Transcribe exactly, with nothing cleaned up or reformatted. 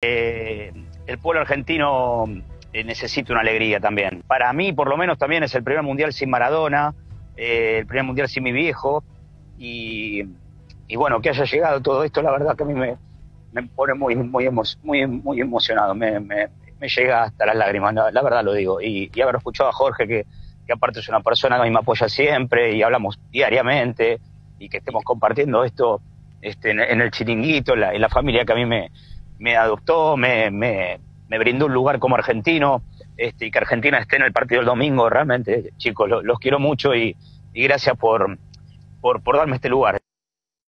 Eh, el pueblo argentino eh, necesita una alegría también. Para mí, por lo menos, también es el primer mundial sin Maradona, eh, el primer mundial sin mi viejo. Y, y bueno, que haya llegado todo esto, la verdad que a mí me, me pone muy, muy, emo, muy, muy emocionado, me, me, me llega hasta las lágrimas, la, la verdad lo digo. Y, y haber escuchado a Jorge, que, que aparte es una persona que a mí me apoya siempre y hablamos diariamente, y que estemos compartiendo esto este, en, en el chiringuito, en la, en la familia que a mí me, me adoptó, me, me, me brindó un lugar como argentino, este, y que Argentina esté en el partido del domingo, realmente, chicos, lo, los quiero mucho y, y gracias por, por, por darme este lugar.